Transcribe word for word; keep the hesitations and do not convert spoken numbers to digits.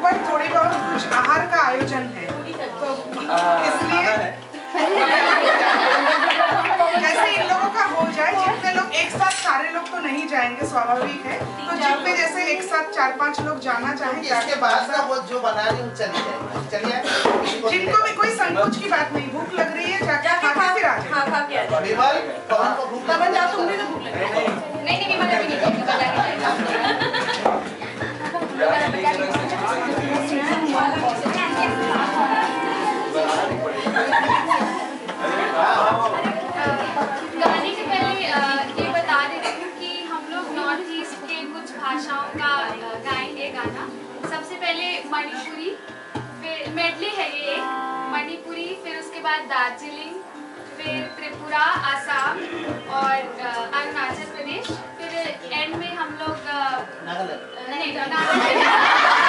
ऊपर थोड़ी बहुत कुछ आहार का आयोजन है, तो इसलिए जैसे इन लोगों का हो जाए, जितने लोग एक साथ, सारे लोग तो नहीं जाएंगे, स्वाभाविक है, तो जितने जैसे एक साथ चार पांच लोग जाना चाहें, इसके बाद ना वो जो बना रही हूँ चली जाए, चलिए। जिनको भी कोई संकोच की बात नहीं, भूख लग रही है जाके खा के फिर आ जाए। हाँ, खा के आ जाए। विमल, पवन को भूख पवन जा, तुमने तो भूख लगी। नहीं नहीं विमल अभी नहीं जाएगी, बजा के जाएगा। गाने से पहले ये बता देती हूँ कि हम लोग नॉर्थ ईस्ट के कुछ भाषाओं का गाएंगे गाना। सबसे पहले मणिपुरी, फिर मेडले है ये एक, मणिपुरी, फिर उसके बाद दार्जिलिंग, फिर त्रिपुरा, आसाम और अरुणाचल प्रदेश, फिर एंड में हम लोग नहीं नागालैंड